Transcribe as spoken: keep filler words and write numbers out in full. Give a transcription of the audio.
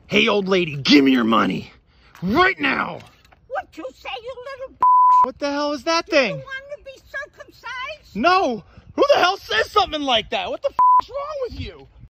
Hey, old lady, give me your money. Right now. What you say, you little b****? What the hell is that You thing? want to be circumcised? No. Who the hell says something like that? What the f is wrong with you?